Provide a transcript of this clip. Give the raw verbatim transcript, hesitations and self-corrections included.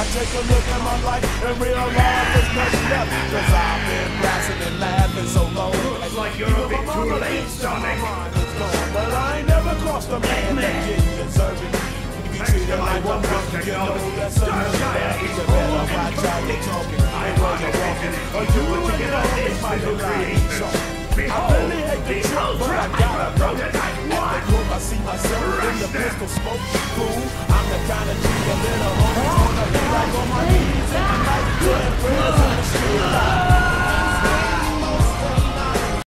take a look at my life and realize there's nothing left. Cause I've been blasting and laughing so long. Looks like you're a bit too late, Sonic. But I ain't never crossed a man that didn't deserve it. If you treat it like one monkey, you know that's a murder. You better watch how you're talking and where you're walking, or you will get on this might be lying. I really hate the truth, but I gotta know it. At the cook, I see myself in the pistol smoke. Fool, I'm the kind of G a little homies wanna be like on my knees in the night, doing prayers in the street.